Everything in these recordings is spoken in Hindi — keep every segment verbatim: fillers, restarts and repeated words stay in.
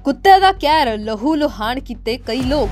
कुत्ते दा कहर लहू लुहान कीते कई लोग।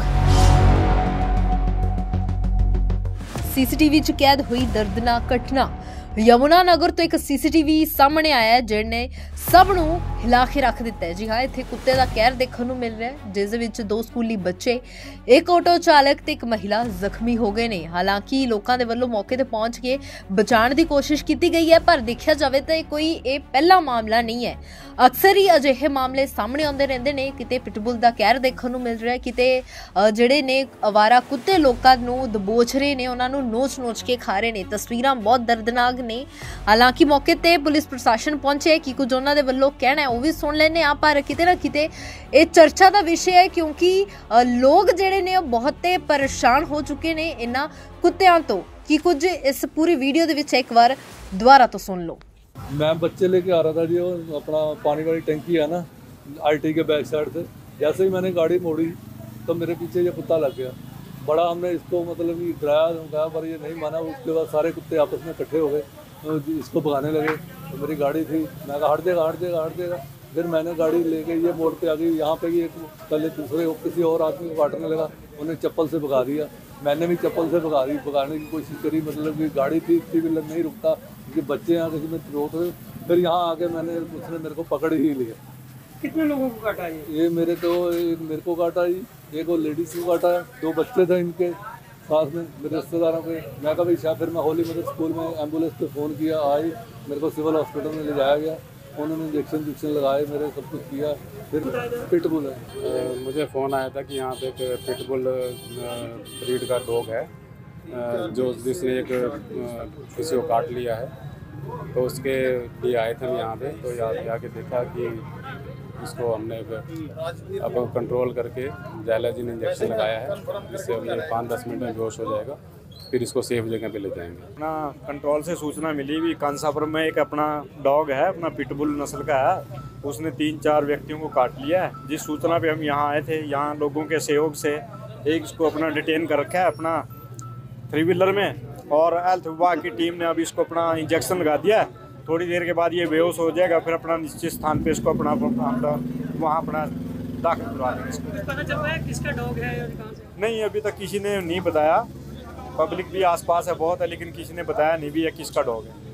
सीसीटीवी च कैद हुई दर्दनाक घटना। यमुनानगर तो एक सीसीटीवी सामने आया है जिहने सब नूं हिला के रख दिता है। जी हाँ, इत्थे कुत्ते दा कहर देखने नूं मिल रहा है, जिस विच दो स्कूली बच्चे, एक ऑटो चालक ते एक महिला जख्मी हो गए ने। हालांकि लोकां दे वल्लों मौके ते पहुंच के बचाने की कोशिश की गई है, पर देखा जाए तो कोई ये पहला मामला नहीं है। अक्सर ही अजिहे मामले सामने आते रहते हैं। किते पिटबुल का कहर देखने को मिल रहा है, किते जिहड़े ने अवारा कुत्ते लोकां नूं दबोच रहे ने, उन्हां नूं नोच नोच के खा रहे ने। तस्वीरां बहुत दर्दनाक ने। हालांकि मौके ते पुलिस प्रशासन पहुंचे कि कुछ उन्हां दे वल्लों कहना है वो भी सुन लैने आ, पर किते ना किते ये चर्चा का विषय है, क्योंकि लोग जिहड़े ने बहुत परेशान हो चुके ने इन्हां कुत्तियां तो। कि कुछ इस पूरी वीडियो दे विच एक बार दोबारा तो सुन लो। मैं बच्चे लेके आ रहा था जी, वो अपना पानी वाली टंकी है ना आईटी के बैक साइड से। जैसे ही मैंने गाड़ी मोड़ी तो मेरे पीछे ये कुत्ता लग गया। बड़ा हमने इसको मतलब कि डराया धमकाया, पर ये नहीं माना। उसके बाद सारे कुत्ते आपस में इकट्ठे हो गए, तो इसको भगाने लगे। तो मेरी गाड़ी थी, मैं कहा हट देगा हट देगा हट देगा। फिर मैंने गाड़ी लेके ये मोड़ पे आ गई। यहाँ पे भी एक पहले दूसरे किसी और आदमी को काटने लगा, उन्हें चप्पल से भगा दिया। मैंने भी चप्पल से भगा दी भगाने की कोशिश करी, मतलब कि गाड़ी थी इतनी भी नहीं रुकता, क्योंकि बच्चे यहाँ किसी में रोक रहे। फिर यहाँ आके मैंने उसने मेरे को पकड़ ही लिया। कितने लोगों को काटा ये? ये मेरे तो एक मेरे को काटा जी, एक वो लेडीज को काटा है, दो बच्चे थे इनके साथ में मेरे रिश्तेदारों के। मैं कभी शायद फिर मैं होली मदर स्कूल में एम्बुलेंस पे फ़ोन किया, आई, मेरे को सिविल हॉस्पिटल में ले जाया गया। उन्होंने इंजेक्शन इंजेक्शन लगाए, मेरे सब कुछ किया। फिर पिटबुल है। आ, मुझे फ़ोन आया था कि यहाँ पे एक पिटबुल ब्रीड का डॉग है, आ, जो जिसने एक किसी को काट लिया है। तो उसके लिए आए थे हम यहाँ पे। तो यहाँ आके देखा कि इसको हमने अब कंट्रोल करके जाइलाजिन इंजेक्शन लगाया है, जिससे अब ये पाँच दस मिनट में बेहोश हो जाएगा। फिर इसको सेफ जगह पे ले जाएंगे। अपना कंट्रोल से सूचना मिली भी कांसापुर में एक अपना डॉग है, अपना पिटबुल नस्ल का है, उसने तीन चार व्यक्तियों को काट लिया है। जिस सूचना पे हम यहाँ आए थे, यहाँ लोगों के सहयोग से एक इसको अपना डिटेन कर रखा है अपना थ्री व्हीलर में, और हेल्थ विभाग की टीम ने अब इसको अपना इंजेक्शन लगा दिया है। थोड़ी देर के बाद ये बेहोश हो जाएगा, फिर अपना निश्चित स्थान पे इसको अपना वहाँ अपना दाखिल करवा देंगे। इसको पता चल रहा है किसका डॉग है या कहाँ से? नहीं, अभी तक किसी ने नहीं बताया। पब्लिक भी आसपास है बहुत है, लेकिन किसी ने बताया नहीं भी है किसका डॉग है।